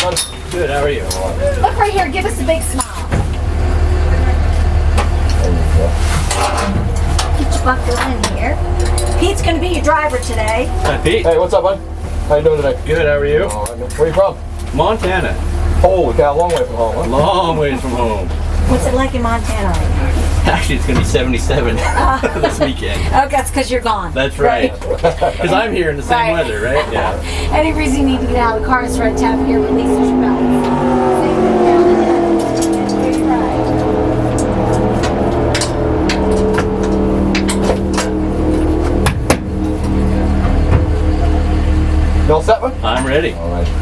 bud? Good, how are you? Look right here, give us a big smile. There you go. Get you buckled in here. Pete's gonna be your driver today. Hi, Pete. Hey, what's up, bud? How you doing today? Good, how are you? All right, man. Where you from? Montana. Holy cow, long way from home, huh? Long ways from home. What's it like in Montana right now? Actually, it's going to be 77 this weekend. Oh, that's because you're gone. That's right. Because I'm here in the same Right. weather, right? Yeah. Any reason you need to get out of the car and start tapping your releases your belts. Same thing down the neck. Here's your ride. You all set, bud? I'm ready. All right.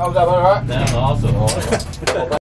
How's that, all right? That's awesome.